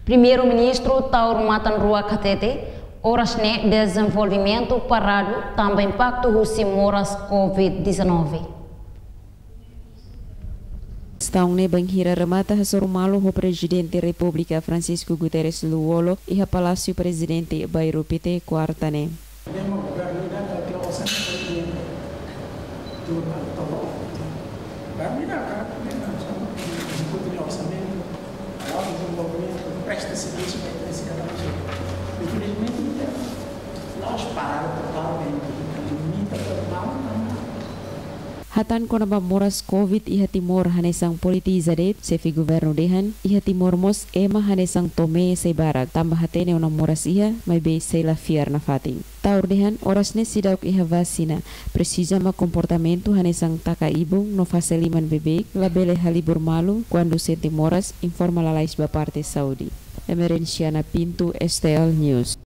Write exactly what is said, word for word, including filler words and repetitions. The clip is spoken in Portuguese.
Primeiro-ministro Tauro Matan Rua Katete, horas ne desenvolvimento parado, também impacto husimuras covid dezenove. Stang ne banghira remata hasorumalo ho Presidente República Francisco Guterres Luolo e a Palácio Presidente Bairro Pite Quartane. Presta serviço para esse cadastro. Infelizmente, nós pararam totalmente. Limita total. Hatan ko na ba moras COVID iha Timor hanesang politizadet sefi governo dehan iha Timor mos ema hanesang tome sa barat tambah hatene unang moras iha may be sela fiar na fating. Taur dehan oras ne sidauk iha vacina precisa ma comportamento hanesang taka ibong no fase liman bebek labele halibur malu quando sente moras informa la lais ba parte Saudi. Emerenciana Pinto S T L News.